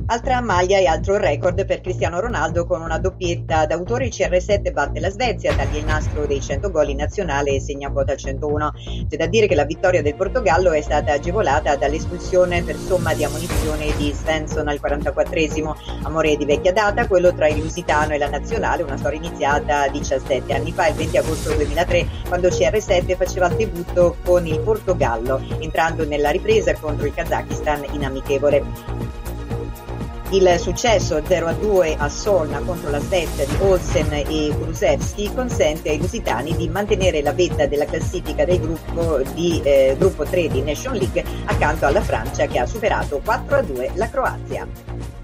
Altra maglia e altro record per Cristiano Ronaldo con una doppietta d'autore. Il CR7 batte la Svezia, taglia il nastro dei 100 gol in nazionale e segna quota 101. C'è da dire che la vittoria del Portogallo è stata agevolata dall'espulsione per somma di ammonizione di Svensson al 44esimo. Amore di vecchia data, quello tra il lusitano e la nazionale, una storia iniziata 17 anni fa, il 20 agosto 2003, quando CR7 faceva il debutto con il Portogallo, entrando nella ripresa contro il Kazakistan in amichevole. Il successo 0-2 a Solna contro la Svezia di Olsen e Kulusevski consente ai lusitani di mantenere la vetta della classifica del gruppo 3 di Nation League accanto alla Francia, che ha superato 4-2 la Croazia.